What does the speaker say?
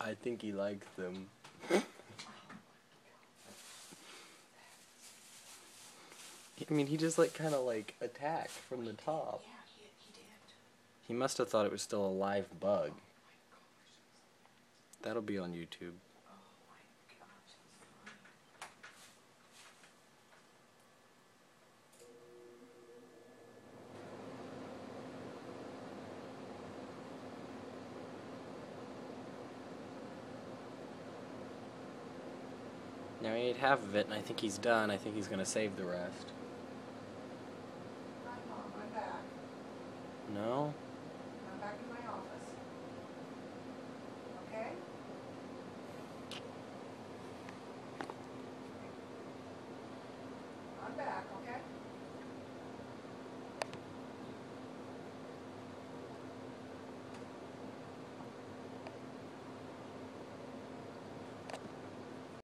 I think he likes them. I mean, he just like kind of like attacked from the top. Yeah, he did. He must have thought it was still a live bug. That'll be on YouTube. Oh my gosh, he's fine. Now he ate half of it, and I think he's done. I think he's gonna save the rest. Hi, Mom, I'm back. No?